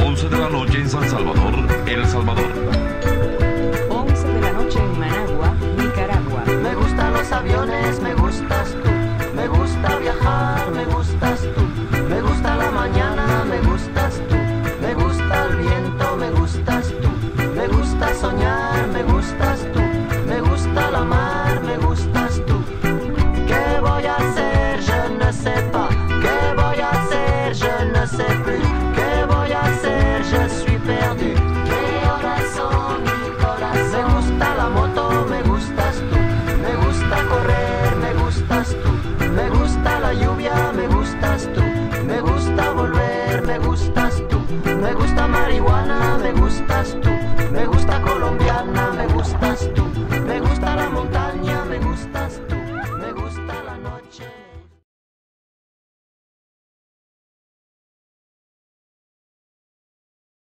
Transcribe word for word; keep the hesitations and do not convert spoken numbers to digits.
once de la noche en San Salvador, El Salvador. once de la noche en Managua, Nicaragua. Me gustan los aviones, me gustas tú. Me gusta viajar, me gustas tú. Me gusta la mañana, me gustas tú. Me gusta el viento, me gustas tú. Me gusta soñar, me gustas tú. Me gusta la mar, me gustas tú. ¿Qué voy a hacer? Je ne sais pas. ¿Qué voy a hacer? Je ne sais plus. ¿Qué voy a hacer? Je suis perdu. ¿Qué horas son, mi corazón? Me gusta la moto, me gustas tú. Me gusta correr, me gustas tú. Me gusta la lluvia, me gustas tú. Me gusta volver, me gustas tú. Me gusta marihuana, me gustas tú.